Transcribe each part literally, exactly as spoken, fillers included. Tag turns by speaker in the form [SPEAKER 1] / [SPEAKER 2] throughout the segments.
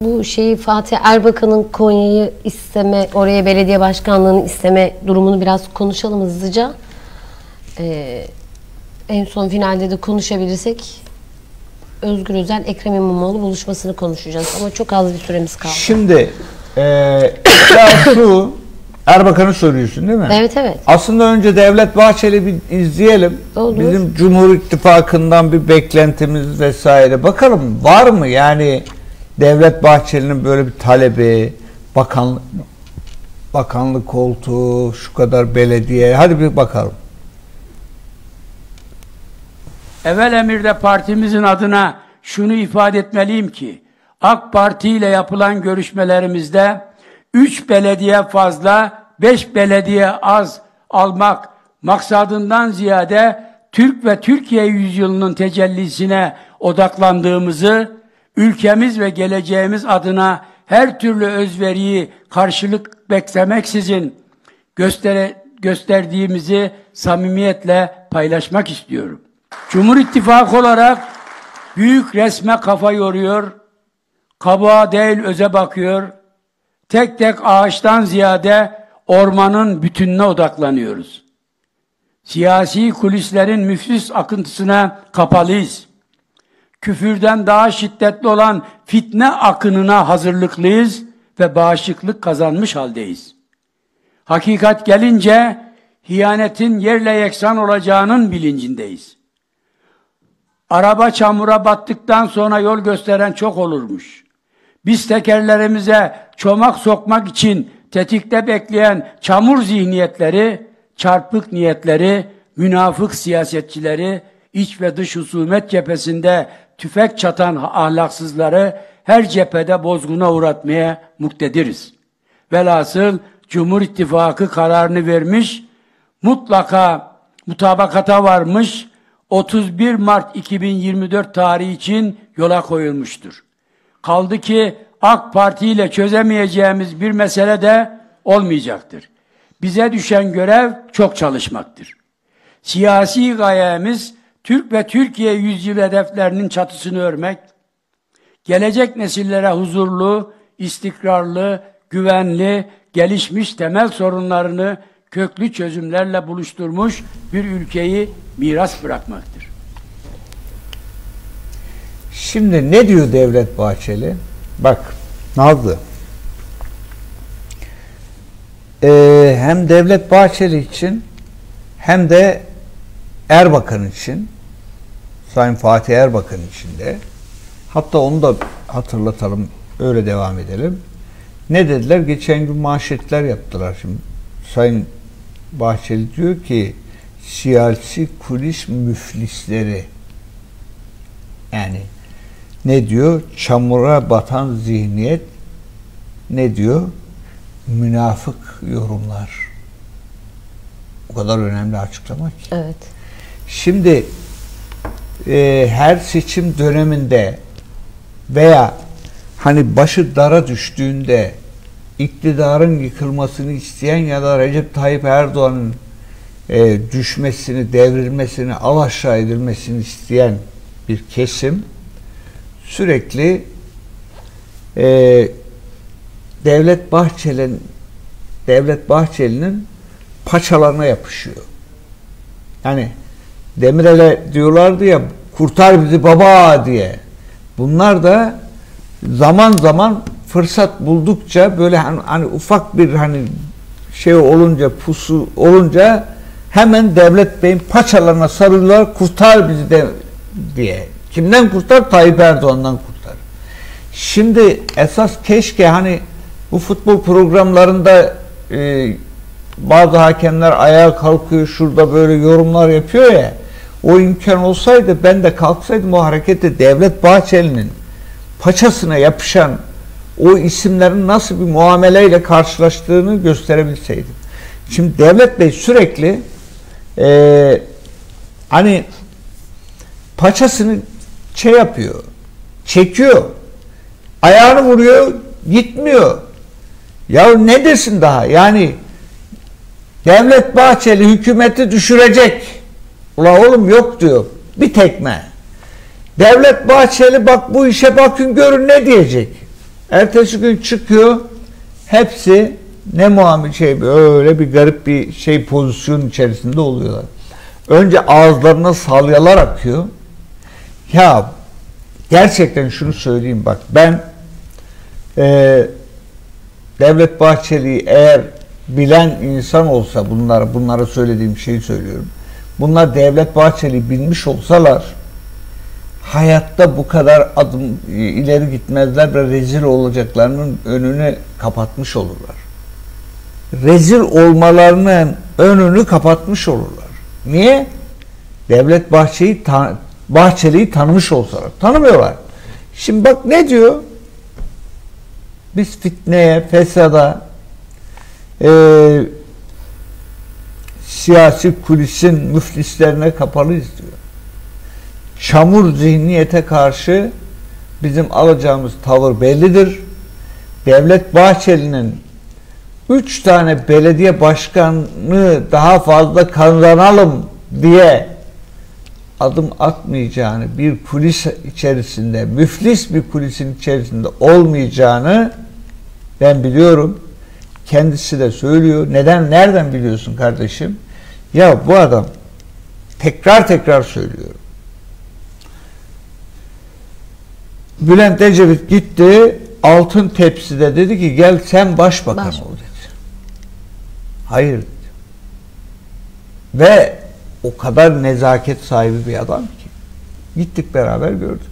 [SPEAKER 1] Bu şeyi Fatih Erbakan'ın Konya'yı isteme, oraya belediye başkanlığını isteme durumunu biraz konuşalım hızlıca. Ee, en son finalde de konuşabilirsek Özgür Özel, Ekrem İmamoğlu buluşmasını konuşacağız. Ama çok az bir süremiz kaldı.
[SPEAKER 2] Şimdi e, ya şu Erbakan'ı soruyorsun değil mi?
[SPEAKER 1] Evet evet.
[SPEAKER 2] Aslında önce Devlet Bahçeli bir izleyelim.
[SPEAKER 1] Olur.
[SPEAKER 2] Bizim Cumhur İttifakı'ndan bir beklentimiz vesaire. Bakalım var mı yani Devlet Bahçeli'nin böyle bir talebi, bakanlık bakanlık koltuğu, şu kadar belediye. Hadi bir bakalım.
[SPEAKER 3] Evvel emirde partimizin adına şunu ifade etmeliyim ki AK Parti ile yapılan görüşmelerimizde üç belediye fazla, beş belediye az almak maksadından ziyade Türk ve Türkiye yüzyılının tecellisine odaklandığımızı, ülkemiz ve geleceğimiz adına her türlü özveriyi karşılık beklemeksizin göstere, gösterdiğimizi samimiyetle paylaşmak istiyorum. Cumhur İttifakı olarak büyük resme kafa yoruyor, kabuğa değil öze bakıyor, tek tek ağaçtan ziyade ormanın bütününe odaklanıyoruz. Siyasi kulislerin müflis akıntısına kapalıyız. Küfürden daha şiddetli olan fitne akınına hazırlıklıyız ve bağışıklık kazanmış haldeyiz. Hakikat gelince hiyanetin yerle yeksan olacağının bilincindeyiz. Araba çamura battıktan sonra yol gösteren çok olurmuş. Biz tekerlerimize çomak sokmak için tetikte bekleyen çamur zihniyetleri, çarpık niyetleri, münafık siyasetçileri, iç ve dış husumet cephesinde tüfek çatan ahlaksızları her cephede bozguna uğratmaya muktediriz. Velhasıl Cumhur İttifakı kararını vermiş, mutlaka mutabakata varmış, otuz bir Mart iki bin yirmi dört tarihi için yola koyulmuştur. Kaldı ki AK Parti ile çözemeyeceğimiz bir mesele de olmayacaktır. Bize düşen görev çok çalışmaktır. Siyasi gayemiz Türk ve Türkiye yüzyıl hedeflerinin çatısını örmek, gelecek nesillere huzurlu, istikrarlı, güvenli, gelişmiş temel sorunlarını köklü çözümlerle buluşturmuş bir ülkeyi miras bırakmaktır.
[SPEAKER 2] Şimdi ne diyor Devlet Bahçeli? Bak Nazlı. Ee, hem Devlet Bahçeli için hem de Erbakan için, Sayın Fatih Erbakan için de, hatta onu da hatırlatalım, öyle devam edelim. Ne dediler? Geçen gün manşetler yaptılar şimdi. Sayın Bahçeli diyor ki siyasi kulis müflisleri, yani ne diyor? Çamura batan zihniyet, ne diyor? Münafık yorumlar. O kadar önemli açıklama ki.
[SPEAKER 1] Evet.
[SPEAKER 2] Şimdi e, her seçim döneminde veya hani başı dara düştüğünde iktidarın yıkılmasını isteyen ya da Recep Tayyip Erdoğan'ın e, düşmesini, devrilmesini, alaşağı edilmesini isteyen bir kesim sürekli e, Devlet Bahçeli'nin Devlet Bahçeli'nin paçalarına yapışıyor. Yani Demirel'e diyorlardı ya, kurtar bizi baba diye. Bunlar da zaman zaman fırsat buldukça böyle hani, hani ufak bir hani şey olunca, pusu olunca hemen Devlet Bey'in paçalarına sarılıyorlar, kurtar bizi de diye. Kimden kurtar? Tayyip Erdoğan'dan kurtar. Şimdi esas keşke hani bu futbol programlarında e, bazı hakemler ayağa kalkıyor, şurada böyle yorumlar yapıyor ya, o imkan olsaydı ben de kalksaydım o harekete Devlet Bahçeli'nin paçasına yapışan o isimlerin nasıl bir muameleyle karşılaştığını gösterebilseydim. Şimdi Devlet Bey sürekli e, hani paçasını şey yapıyor, çekiyor, ayağını vuruyor, gitmiyor. Ya ne desin daha? Yani Devlet Bahçeli hükümeti düşürecek. Ula oğlum yok diyor. Bir tekme. Devlet Bahçeli bak bu işe bakın görün ne diyecek. Ertesi gün çıkıyor, hepsi ne muamele şey, böyle bir garip bir şey pozisyon içerisinde oluyorlar. Önce ağızlarına salyalar akıyor. Ya gerçekten şunu söyleyeyim, bak ben e, Devlet Bahçeli'yi eğer bilen insan olsa, bunları bunlara söylediğim şeyi söylüyorum. Bunlar Devlet Bahçeli'yi bilmiş olsalar hayatta bu kadar adım ileri gitmezler ve rezil olacaklarının önünü kapatmış olurlar. Rezil olmalarının önünü kapatmış olurlar. Niye? Devlet Bahçeli'yi tan Bahçeli'yi tanımış olsalar. Tanımıyorlar. Şimdi bak ne diyor? Biz fitneye, fesada, e, siyasi kulisin müflislerine kapalıyız diyor. Çamur zihniyete karşı bizim alacağımız tavır bellidir. Devlet Bahçeli'nin üç tane belediye başkanı daha fazla kazanalım diye adım atmayacağını, bir kulis içerisinde, müflis bir kulisin içerisinde olmayacağını ben biliyorum. Kendisi de söylüyor. Neden, nereden biliyorsun kardeşim? Ya bu adam, tekrar tekrar söylüyorum. Bülent Ecevit gitti, altın tepside dedi ki gel sen başbakan
[SPEAKER 1] Baş.
[SPEAKER 2] ol dedi. Hayır dedi. Ve o kadar nezaket sahibi bir adam ki. Gittik beraber gördük.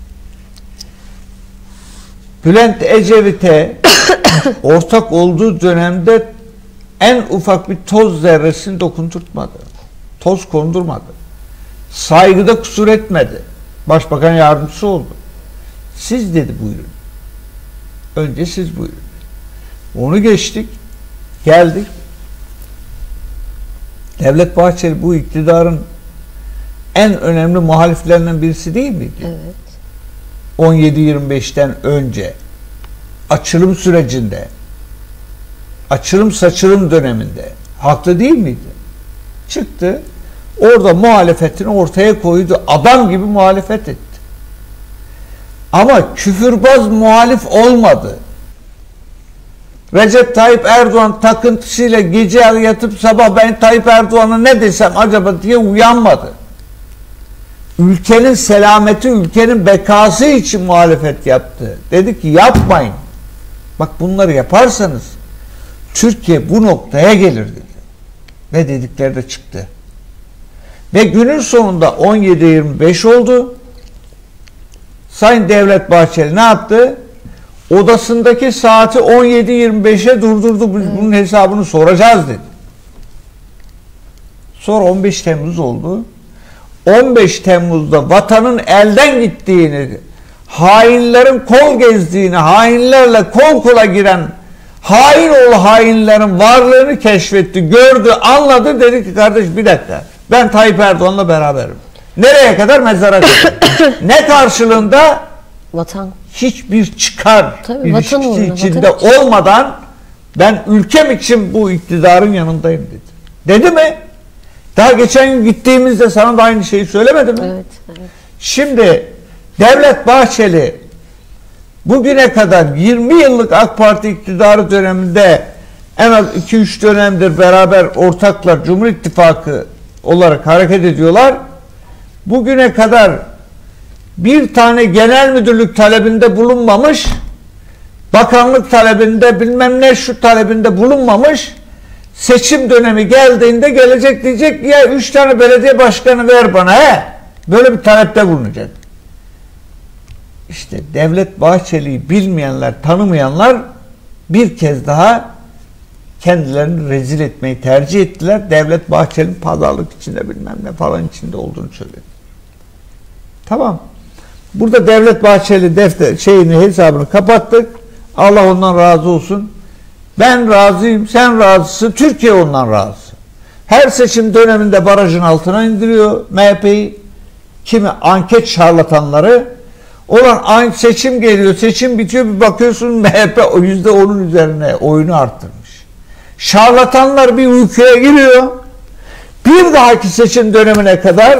[SPEAKER 2] Bülent Ecevit'e ortak olduğu dönemde en ufak bir toz zerresini dokunturtmadı. Toz kondurmadı. Saygıda kusur etmedi. Başbakan yardımcısı oldu. Siz dedi buyurun. Önce siz buyurun. Onu geçtik. Geldik. Devlet Bahçeli bu iktidarın en önemli muhaliflerinden birisi değil miydi?
[SPEAKER 1] Evet.
[SPEAKER 2] on yedi yirmi beşten önce açılım sürecinde, açılım saçılım döneminde haklı değil miydi? Çıktı. Orada muhalefetini ortaya koydu. Adam gibi muhalefet etti. Ama küfürbaz muhalif olmadı. Recep Tayyip Erdoğan takıntısıyla gece yatıp sabah ben Tayyip Erdoğan'a ne desem acaba diye uyanmadı. Ülkenin selameti, ülkenin bekası için muhalefet yaptı. Dedi ki yapmayın. Bak bunları yaparsanız Türkiye bu noktaya gelir dedi. Ve dedikleri de çıktı. Ve günün sonunda on yedi yirmi beş oldu. Sayın Devlet Bahçeli ne yaptı? Odasındaki saati on yedi yirmi beşe durdurdu. Biz bunun hesabını soracağız dedi. Sonra on beş Temmuz oldu. on beş Temmuz'da vatanın elden gittiğini, hainlerin kol gezdiğini, hainlerle kol kola giren hain oğlu hainlerin varlığını keşfetti, gördü, anladı. Dedi ki kardeş bir dakika, ben Tayyip Erdoğan'la beraberim. Nereye kadar? Mezara kadar. Ne karşılığında?
[SPEAKER 1] Vatan.
[SPEAKER 2] Hiçbir çıkar
[SPEAKER 1] Tabii,
[SPEAKER 2] ilişkisi
[SPEAKER 1] vatan uğruna,
[SPEAKER 2] içinde
[SPEAKER 1] vatan için.
[SPEAKER 2] olmadan ben ülkem için bu iktidarın yanındayım dedi. Dedi mi? Daha geçen gün gittiğimizde sana da aynı şeyi söylemedi mi?
[SPEAKER 1] Evet, evet.
[SPEAKER 2] Şimdi Devlet Bahçeli bugüne kadar yirmi yıllık AK Parti iktidarı döneminde en az iki üç dönemdir beraber ortaklar Cumhur İttifakı olarak hareket ediyorlar. Bugüne kadar bir tane genel müdürlük talebinde bulunmamış, bakanlık talebinde bilmem ne şu talebinde bulunmamış, seçim dönemi geldiğinde gelecek diyecek ya üç tane belediye başkanı ver bana he. Böyle bir talepte bulunacak. İşte Devlet Bahçeli'yi bilmeyenler, tanımayanlar bir kez daha kendilerini rezil etmeyi tercih ettiler. Devlet Bahçeli'nin pazarlık içinde bilmem ne falan içinde olduğunu söyledi. Tamam. Burada Devlet Bahçeli defter şeyini hesabını kapattık. Allah ondan razı olsun. Ben razıyım, sen razısın, Türkiye ondan razı. Her seçim döneminde barajın altına indiriyor M H P'yi. Kimi anket şarlatanları. Olan seçim geliyor, seçim bitiyor, bir bakıyorsun M H P o yüzde onun üzerine oyunu arttırmış. Şarlatanlar bir uykuya giriyor. Bir dahaki seçim dönemine kadar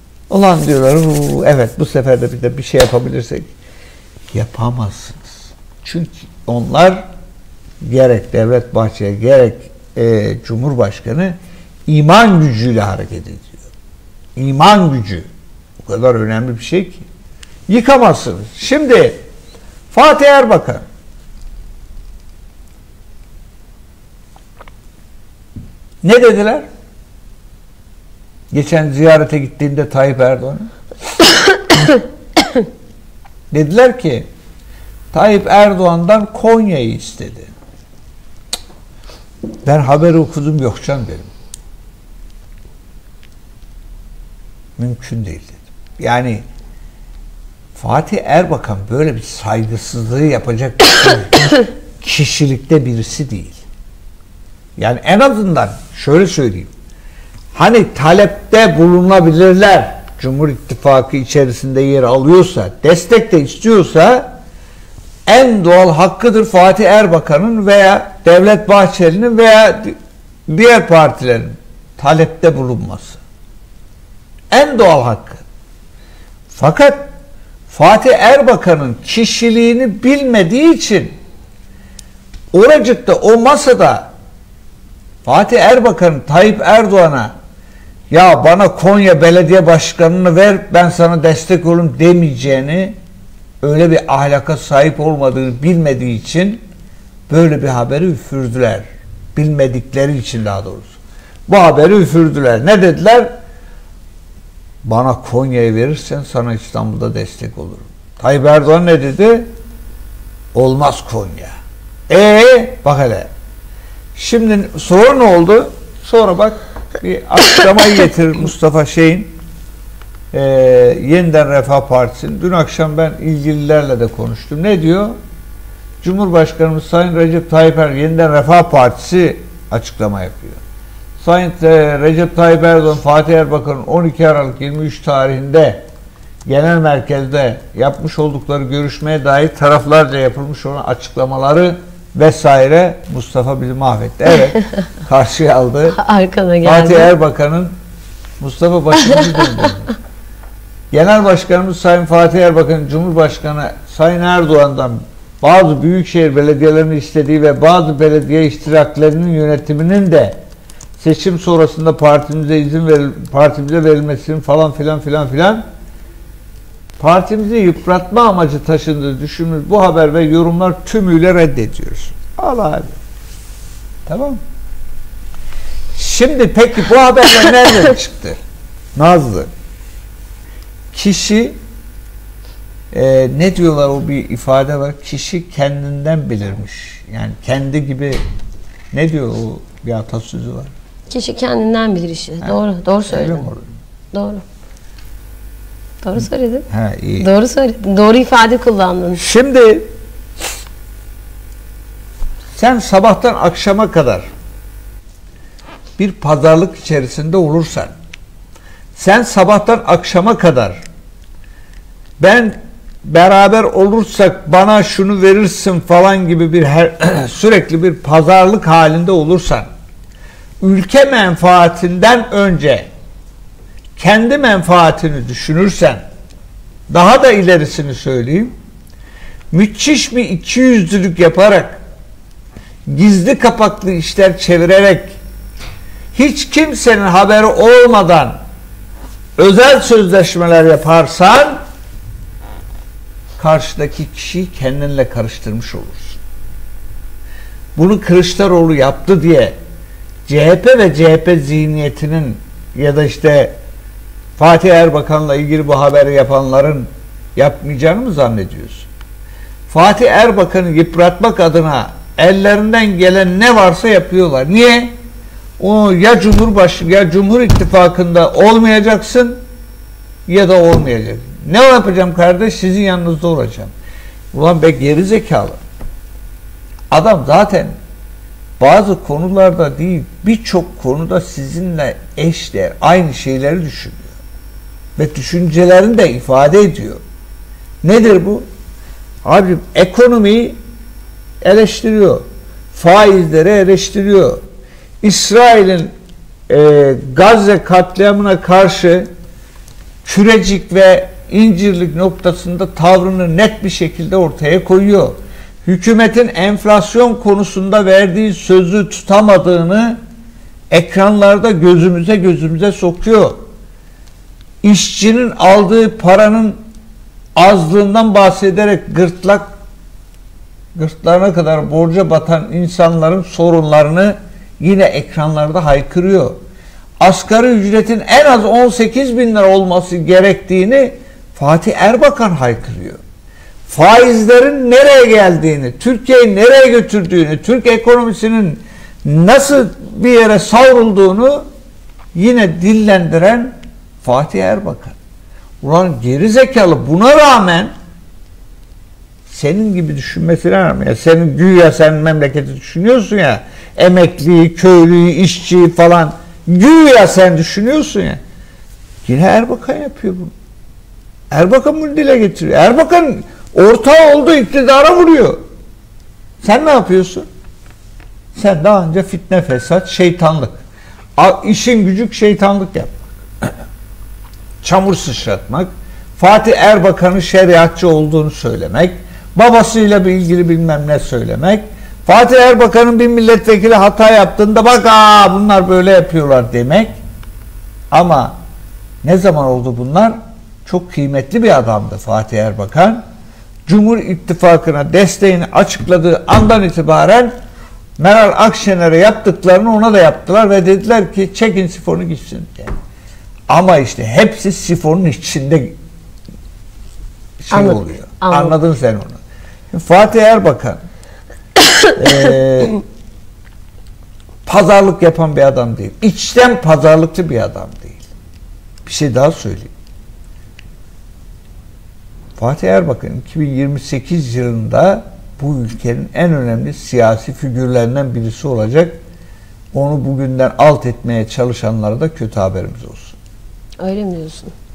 [SPEAKER 2] ulan diyorlar evet bu sefer de bir de bir şey yapabilirsek yapamazsınız. Çünkü onlar gerek Devlet Bahçeli gerek e, Cumhurbaşkanı iman gücüyle hareket ediyor. İman gücü. O kadar önemli bir şey ki. Yıkamazsınız. Şimdi Fatih Erbakan ne dediler? Geçen ziyarete gittiğinde Tayyip Erdoğan'a dediler ki Tayyip Erdoğan'dan Konya'yı istedi. Ben haberi okudum, yok canım dedim. Mümkün değil dedim. Yani Fatih Erbakan böyle bir saygısızlığı yapacak bir kişilikte birisi değil. Yani en azından şöyle söyleyeyim. Hani talepte bulunabilirler. Cumhur İttifakı içerisinde yer alıyorsa, destek de istiyorsa en doğal hakkıdır Fatih Erbakan'ın veya Devlet Bahçeli'nin veya diğer partilerin talepte bulunması. En doğal hakkı. Fakat Fatih Erbakan'ın kişiliğini bilmediği için oracıkta, o masada Fatih Erbakan'ın Tayyip Erdoğan'a ya bana Konya Belediye Başkanı'nı ver, ben sana destek olayım demeyeceğini, öyle bir ahlaka sahip olmadığını bilmediği için böyle bir haberi üfürdüler. Bilmedikleri için daha doğrusu. Bu haberi üfürdüler. Ne dediler? Bana Konya'yı verirsen sana İstanbul'da destek olurum. Tayyip Erdoğan ne dedi? Olmaz Konya. Eee bak hele. Şimdi sonra ne oldu? Sonra bak bir açıklamayı getirir Mustafa Şeyin. Ee, Yeniden Refah Partisi'nin. Dün akşam ben ilgililerle de konuştum. Ne diyor? Cumhurbaşkanımız Sayın Recep Tayyip Erdoğan, Yeniden Refah Partisi açıklama yapıyor. Sayın Recep Tayyip Erdoğan, Fatih Erbakan'ın on iki Aralık yirmi üç tarihinde genel merkezde yapmış oldukları görüşmeye dair taraflarca yapılmış olan açıklamaları vesaire. Mustafa bizi mahvetti. Evet. Karşıya aldı.
[SPEAKER 1] Arkana geldi.
[SPEAKER 2] Fatih Erbakan'ın Mustafa başımızı döndürdü. Genel Başkanımız Sayın Fatih Erbakan, Cumhurbaşkanı Sayın Erdoğan'dan bazı büyükşehir belediyelerini istediği ve bazı belediye iştiraklerinin yönetiminin de seçim sonrasında partimize izin veril, partimize verilmesinin falan filan filan filan partimizi yıpratma amacı taşındığı düşündüğümüz bu haber ve yorumlar tümüyle reddediyoruz. Allah abi. Tamam. Şimdi peki bu haberler nereden çıktı? Nazlı. Kişi e, ne diyorlar, o bir ifade var. Kişi kendinden bilirmiş. Yani kendi gibi, ne diyor o bir atasözü var.
[SPEAKER 1] Kişi kendinden bilir işi. Ha. Doğru. Doğru söyledin. Doğru. Doğru söyledin.
[SPEAKER 2] Ha, iyi.
[SPEAKER 1] Doğru söyledin. Doğru ifade kullandın.
[SPEAKER 2] Şimdi sen sabahtan akşama kadar bir pazarlık içerisinde olursan, sen sabahtan akşama kadar ben beraber olursak bana şunu verirsin falan gibi bir her, sürekli bir pazarlık halinde olursan, ülke menfaatinden önce kendi menfaatini düşünürsen, daha da ilerisini söyleyeyim, müthiş bir ikiyüzlülük yaparak, gizli kapaklı işler çevirerek, hiç kimsenin haberi olmadan özel sözleşmeler yaparsan, karşıdaki kişiyi kendinle karıştırmış olursun. Bunu Kılıçdaroğlu yaptı diye C H P ve C H P zihniyetinin ya da işte Fatih Erbakan'la ilgili bu haberi yapanların yapmayacağını mı zannediyorsun? Fatih Erbakan'ı yıpratmak adına ellerinden gelen ne varsa yapıyorlar. Niye? O ya Cumhurbaşkanı ya Cumhur İttifakı'nda olmayacaksın ya da olmayacak. Ne yapacağım kardeş? Sizin yanınızda olacağım. Ulan be geri zekalı. Adam zaten bazı konularda değil, birçok konuda sizinle eşdeğer, aynı şeyleri düşünüyor. Ve düşüncelerini de ifade ediyor. Nedir bu? Abi ekonomiyi eleştiriyor. Faizleri eleştiriyor. İsrail'in e, Gazze katliamına karşı Kürecik ve İncirlik noktasında tavrını net bir şekilde ortaya koyuyor. hükümetin enflasyon konusunda verdiği sözü tutamadığını ekranlarda gözümüze gözümüze sokuyor. İşçinin aldığı paranın azlığından bahsederek gırtlak gırtlağına kadar borca batan insanların sorunlarını yine ekranlarda haykırıyor. Asgari ücretin en az on sekiz bin lira olması gerektiğini Fatih Erbakan haykırıyor. Faizlerin nereye geldiğini, Türkiye'yi nereye götürdüğünü, Türk ekonomisinin nasıl bir yere savrulduğunu yine dillendiren Fatih Erbakan. Ulan geri zekalı, buna rağmen senin gibi düşünmesine rağmen, ya senin güya sen memleketi düşünüyorsun ya, emekliyi, köylüyü, işçiyi falan güya sen düşünüyorsun ya, yine Erbakan yapıyor bunu. Erbakan bunu dile getiriyor. Erbakan ortağı oldu, iktidara vuruyor. Sen ne yapıyorsun? Sen daha önce fitne, fesat, şeytanlık. İşin gücük şeytanlık yap. Çamur sıçratmak, Fatih Erbakan'ın şeriatçı olduğunu söylemek, babasıyla bir ilgili bilmem ne söylemek, Fatih Erbakan'ın bir milletvekili hata yaptığında bak aa bunlar böyle yapıyorlar demek. Ama ne zaman oldu bunlar? Çok kıymetli bir adamdı Fatih Erbakan. Cumhur İttifakı'na desteğini açıkladığı andan itibaren Meral Akşener'e yaptıklarını ona da yaptılar ve dediler ki çekin sifonu gitsin diye. Ama işte hepsi sifonun içinde şey
[SPEAKER 1] Anladım,
[SPEAKER 2] oluyor.
[SPEAKER 1] anladım.
[SPEAKER 2] Anladın sen onu. Şimdi Fatih Erbakan e, pazarlık yapan bir adam değil. İçten pazarlıkçı bir adam değil. Bir şey daha söyleyeyim. Fatih Erbakan iki bin yirmi sekiz yılında bu ülkenin en önemli siyasi figürlerinden birisi olacak. Onu bugünden alt etmeye çalışanlara da kötü haberimiz olsun.
[SPEAKER 1] Öyle mi diyorsun?